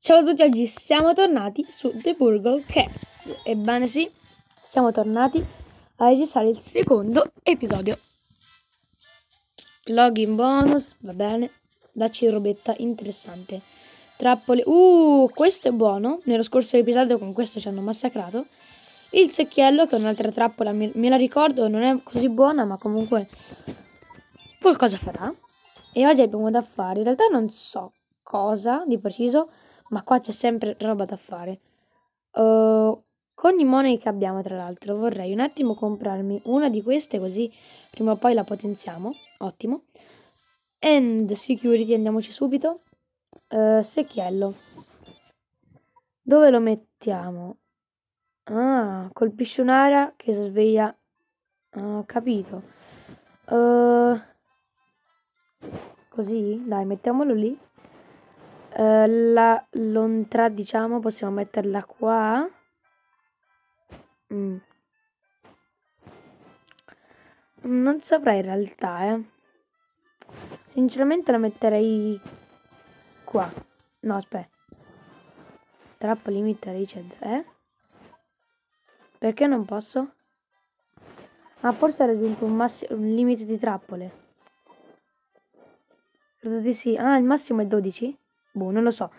Ciao a tutti, oggi siamo tornati su The Burgle Cats. Ebbene sì, siamo tornati a registrare il secondo episodio. Login bonus, va bene. Dacci robetta interessante. Trappole. Questo è buono. Nello scorso episodio con questo ci hanno massacrato. Il secchiello, che è un'altra trappola, me la ricordo, non è così buona, ma comunque qualcosa farà. E oggi abbiamo da fare, in realtà non so cosa di preciso, ma qua c'è sempre roba da fare. Con i money che abbiamo, tra l'altro, vorrei un attimo comprarmi una di queste, così prima o poi la potenziamo. Ottimo. And security, andiamoci subito. Secchiello. Dove lo mettiamo? Ah, colpisce un'area che sveglia. Ah, ho capito. Così? Dai, mettiamolo lì. La lontra, diciamo, possiamo metterla qua. Non saprei in realtà, Sinceramente la metterei qua. No, aspetta. Trap limit reached, Perché non posso? Ah, forse ha raggiunto un limite di trappole. Credo di sì. Ah, il massimo è 12? Boh, non lo so.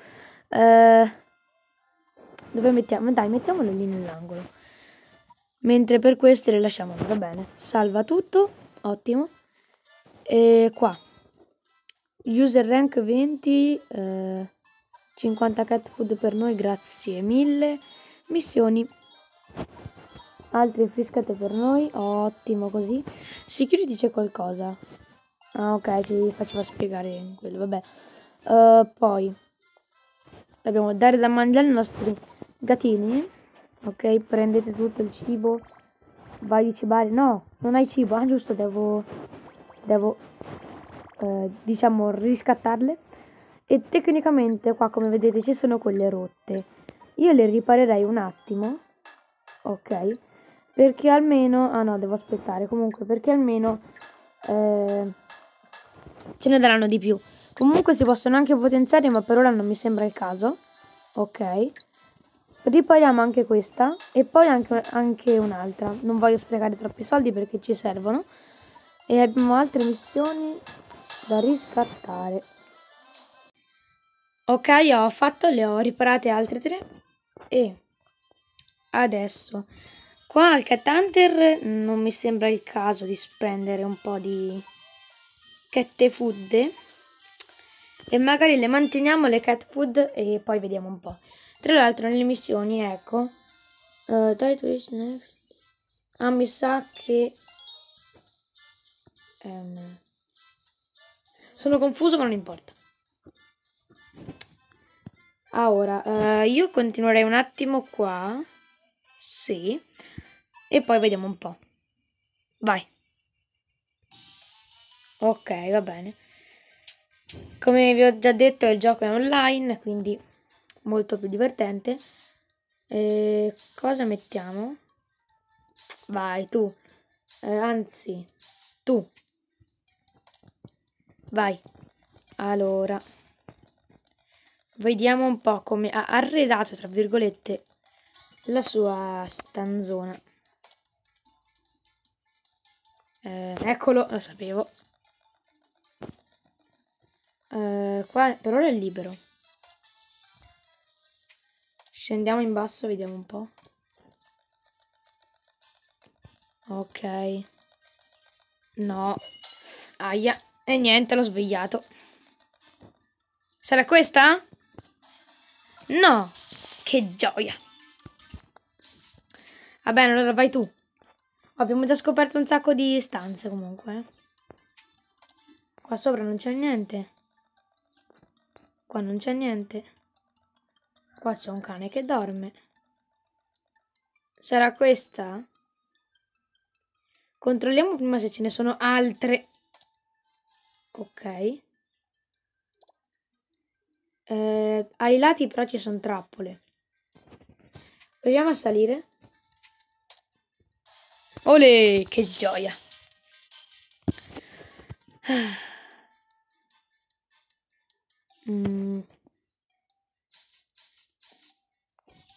Dove mettiamo? Dai, mettiamolo lì nell'angolo. Mentre per queste le lasciamo, va bene. Salva tutto, ottimo. E qua. User rank 20, 50 cat food per noi, grazie mille. Missioni. Altri friscate per noi, ottimo così. Security c'è qualcosa. Ah, ok, si faceva spiegare quello, vabbè. Poi dobbiamo dare da mangiare ai nostri gatini. Ok, prendete tutto il cibo. Vai a cibare. No, non hai cibo. Ah, giusto, devo diciamo riscattarle. E tecnicamente qua, come vedete, ci sono quelle rotte. Io le riparerei un attimo. Ok. Perché almeno... Ah no, devo aspettare. Comunque, perché almeno ce ne daranno di più. Comunque si possono anche potenziare, ma per ora non mi sembra il caso. Ok. Ripariamo anche questa e poi anche un'altra. Non voglio sprecare troppi soldi perché ci servono. E abbiamo altre missioni da riscattare. Ok, le ho riparate altre 3. E adesso qua al Cat Hunter non mi sembra il caso di spendere un po' di cat food. E magari le manteniamo le cat food e poi vediamo un po'. Tra l'altro nelle missioni, ecco, try to reach next. Ah, mi sa che sono confuso, ma non importa. Ora, io continuerei un attimo qua. Sì. E poi vediamo un po'. Vai. Ok, va bene. Come vi ho già detto, il gioco è online, quindi molto più divertente. Cosa mettiamo? Vai, tu. Anzi, tu. Vai. Allora. Vediamo un po' come ha arredato, tra virgolette, la sua stanzona. Eccolo, lo sapevo. Qua per ora è libero. Scendiamo in basso, vediamo un po'. Ok. No. Aia. E niente, l'ho svegliato. Sarà questa? No. Che gioia. Va bene, allora vai tu. Abbiamo già scoperto un sacco di stanze comunque. Qua sopra non c'è niente. Qua non c'è niente. Qua c'è un cane che dorme. Sarà questa? Controlliamo prima se ce ne sono altre. Ok. Ai lati però ci sono trappole. Proviamo a salire. Olè, che gioia.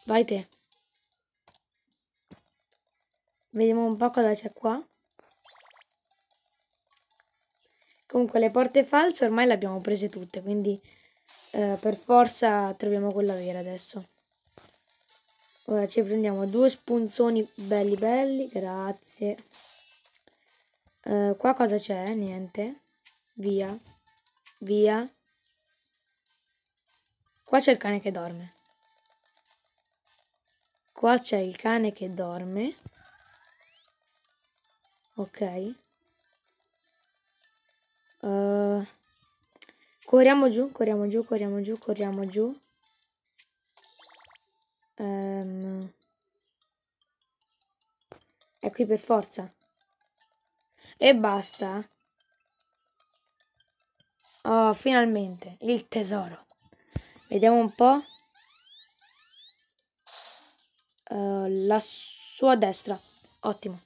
Vai te. Vediamo un po' cosa c'è qua. Comunque le porte false ormai le abbiamo prese tutte, quindi per forza troviamo quella vera adesso. Ora ci prendiamo 2 spunzoni belli belli, grazie. Qua cosa c'è? Niente. Via. Via. Qua c'è il cane che dorme. Qua c'è il cane che dorme. Ok. Corriamo giù, corriamo giù, corriamo giù, corriamo giù. È qui per forza. E basta. Oh, finalmente, il tesoro. Vediamo un po'. La sua destra. Ottimo.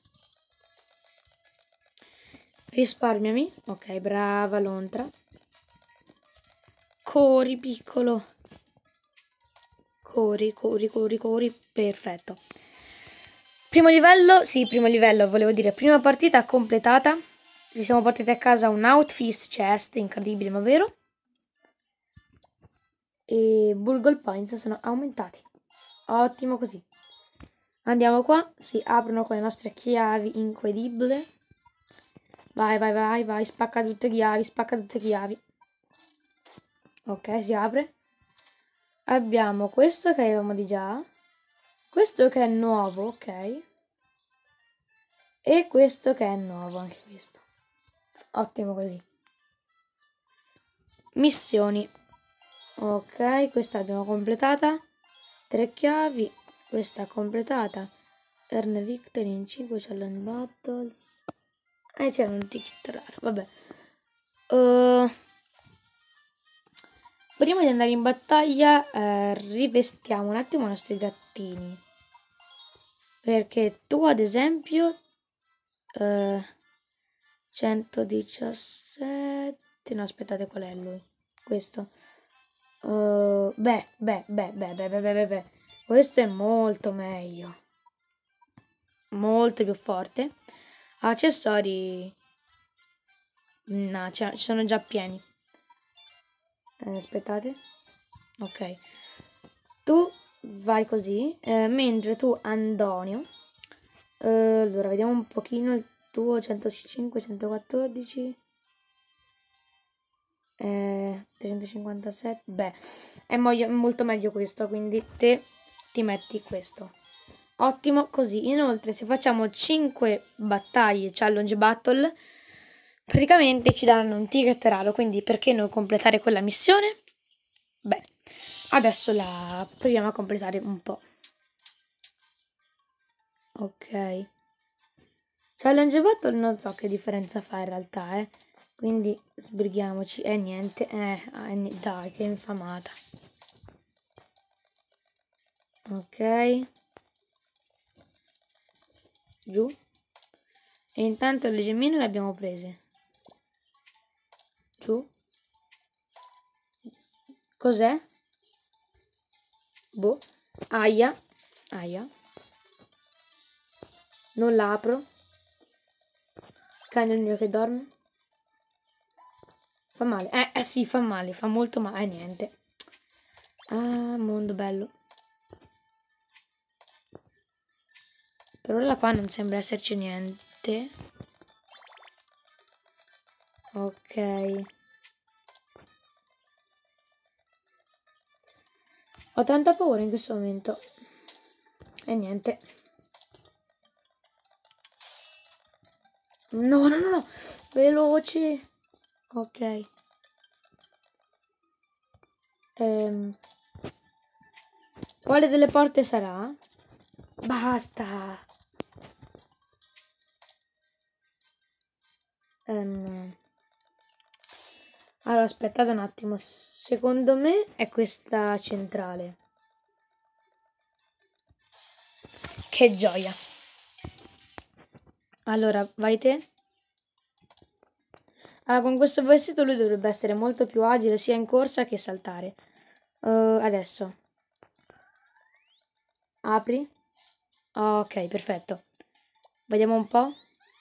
Risparmiami. Ok, brava Lontra. Corri, piccolo. Corri, corri, corri, corri. Perfetto. Primo livello, sì, primo livello, volevo dire, prima partita completata. Ci siamo portati a casa un Outfist Chest, incredibile ma vero. E Burgle Points sono aumentati. Ottimo così. Andiamo qua, si aprono con le nostre chiavi, incredibile. Vai, vai, vai, vai, spacca tutte le chiavi, spacca tutte le chiavi. Ok, si apre. Abbiamo questo che avevamo di già. Questo che è nuovo, ok. E questo che è nuovo, anche questo. Ottimo così. Missioni. Ok, questa l'abbiamo completata. 3 chiavi. Questa completata. Earn victory in 5 challenge battles. E c'era un ticket raro. Vabbè. Prima di andare in battaglia rivestiamo un attimo i nostri gattini. Perché tu ad esempio 117. No, aspettate, qual è lui? Questo. Beh. Questo è molto meglio. Molto più forte. Accessori. No, ci sono già pieni. Aspettate. Ok. Tu vai così. Mentre tu, Antonio. Allora, vediamo un pochino il tuo 105, 114. 357. Beh, è molto meglio questo, quindi te ti metti questo. Ottimo così. Inoltre, se facciamo 5 battaglie challenge battle, praticamente ci daranno un ticket raro, quindi perché non completare quella missione? Bene, adesso la proviamo a completare un po'. Ok. Challenge battle non so che differenza fa in realtà, quindi sbrighiamoci. Niente, dai, che infamata. Ok. Giù. E intanto le gemmine le abbiamo prese. Giù. Cos'è? Boh. Aia. Aia. Non l'apro. Cagnolino che dorme. Fa male. Sì, fa male. Fa molto male. Niente. Ah, mondo bello. Per ora qua non sembra esserci niente. Ok. Ho tanta paura in questo momento. E niente. No, no, no, no. Veloci. Ok. Quale delle porte sarà? Basta. Allora, aspettate un attimo. Secondo me è questa centrale. Che gioia. Allora, vai te. Allora, con questo vestito lui dovrebbe essere molto più agile sia in corsa che saltare. Adesso. Apri. Ok, perfetto. Vediamo un po'.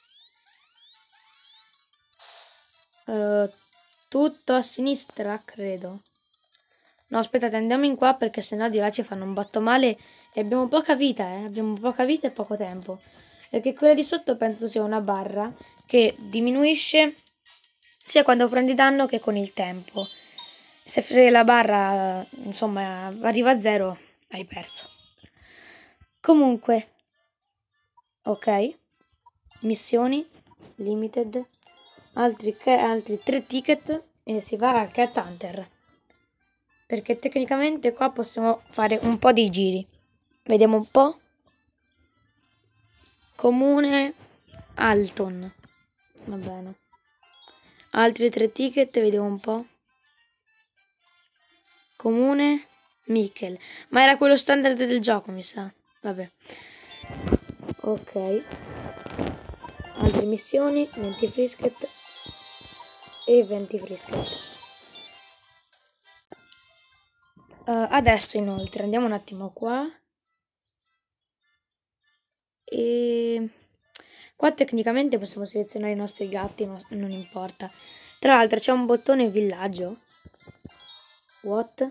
Tutto a sinistra, credo. No, aspettate, andiamo in qua perché sennò di là ci fanno un botto male e abbiamo poca vita, Abbiamo poca vita e poco tempo. Perché quella di sotto penso sia una barra che diminuisce sia quando prendi danno che con il tempo. Se la barra, insomma, arriva a zero, hai perso. Comunque, ok. Missioni, limited, altri 3 ticket e si va al Cat Hunter. Perché tecnicamente qua possiamo fare un po' di giri. Vediamo un po'. Comune Alton. Va bene. Altri 3 ticket, vediamo un po'. Comune Michel. Ma era quello standard del gioco, mi sa. Vabbè. Ok. Altre missioni, 20 frisket e 20 frisket. Adesso inoltre andiamo un attimo qua. E qua tecnicamente possiamo selezionare i nostri gatti, ma non importa. Tra l'altro c'è un bottone villaggio. What?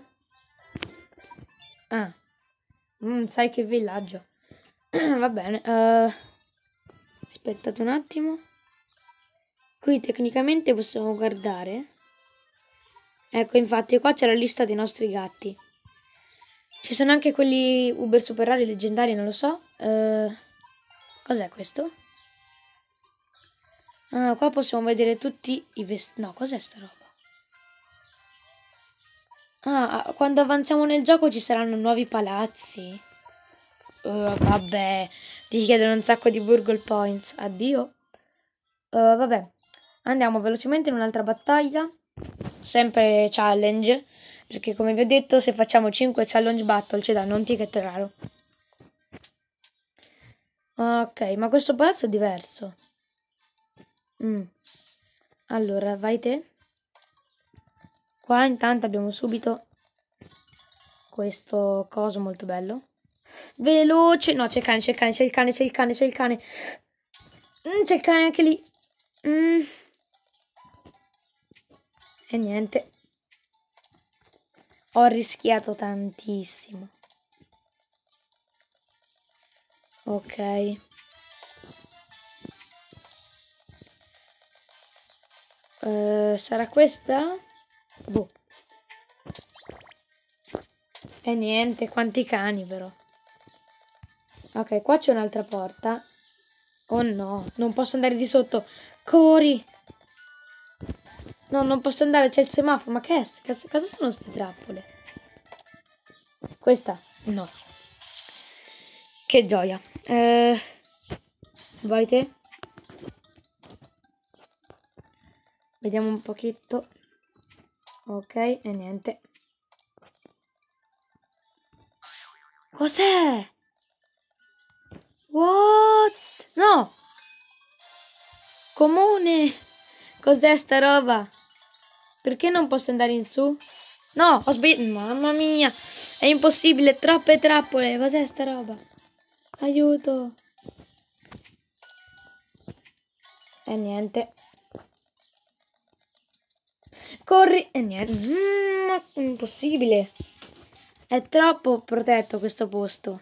Ah, sai che villaggio. Va bene. Aspettate un attimo. Qui tecnicamente possiamo guardare. Ecco, infatti qua c'è la lista dei nostri gatti. Ci sono anche quelli uber super rari, leggendari, non lo so. Cos'è questo? Ah, qua possiamo vedere tutti i vestiti. No, cos'è sta roba? Ah, quando avanziamo nel gioco ci saranno nuovi palazzi. Vabbè, ti chiedono un sacco di Burgle Points. Addio. Vabbè, andiamo velocemente in un'altra battaglia. Sempre challenge. Perché come vi ho detto, se facciamo 5 challenge battle ci danno un ticket raro. Ok, ma questo palazzo è diverso. Allora, vai te. Qua intanto abbiamo subito questo coso molto bello. Veloce. No, c'è il cane, c'è il cane, c'è il cane, c'è il cane, c'è il cane. C'è il cane anche lì. E niente. Ho rischiato tantissimo. Ok. Sarà questa? Boh. E niente, quanti cani però. Ok, qua c'è un'altra porta. Oh no, non posso andare di sotto. Corri! No, non posso andare, c'è il semaforo. Ma che è? Cosa sono queste trappole? Questa? No. Che gioia. Vai te. Vediamo un pochetto. Ok, e niente. Cos'è? What? No! Comune! Cos'è sta roba? Perché non posso andare in su? No, ho sbagliato. Mamma mia, è impossibile, troppe trappole. Cos'è sta roba? Aiuto. E niente. Corri. E niente. Impossibile. È troppo protetto questo posto.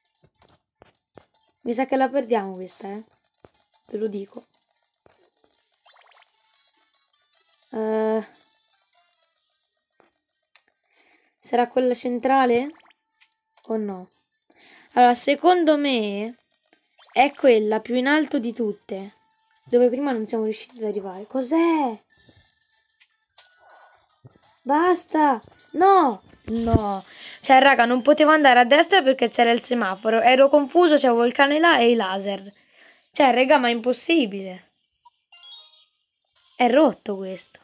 Mi sa che la perdiamo questa, Ve lo dico. Sarà quella centrale? O no? Allora, secondo me è quella più in alto di tutte. Dove prima non siamo riusciti ad arrivare. Cos'è? Basta! No! No! Cioè, raga, non potevo andare a destra perché c'era il semaforo. Ero confuso, c'avevo il cane là e i laser. Cioè, raga, ma è impossibile. È rotto questo.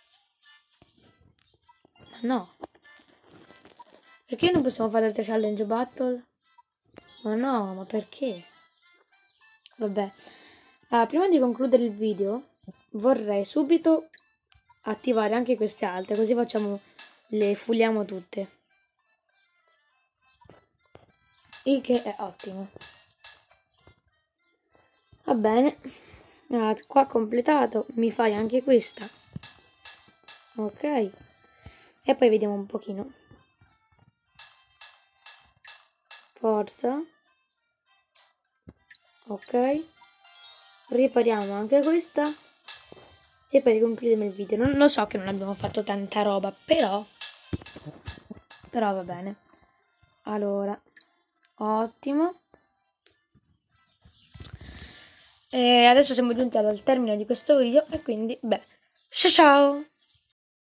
Ma no. Perché non possiamo fare altre challenge battle? Ma no, ma perché? Vabbè. Prima di concludere il video, vorrei subito attivare anche queste altre, così facciamo, le fuliamo tutte. il che è ottimo. Va bene, qua completato, mi fai anche questa, ok, e poi vediamo un pochino. Forza, ok, ripariamo anche questa e poi concludiamo il video. Non lo so che non abbiamo fatto tanta roba, però va bene. Allora, ottimo. E adesso siamo giunti al termine di questo video e quindi, beh, ciao ciao!